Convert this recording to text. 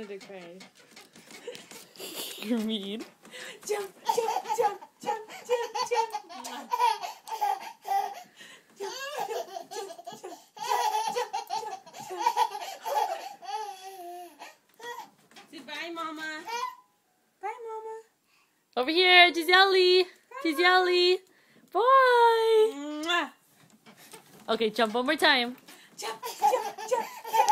wanted to cry. You're mean. Jump, jump, jump, jump, jump, jump. Say bye, Mama. Bye, Mama. Over here, Giselle. Giselle. Bye. Okay, jump one more time. Jump, jump, jump, jump.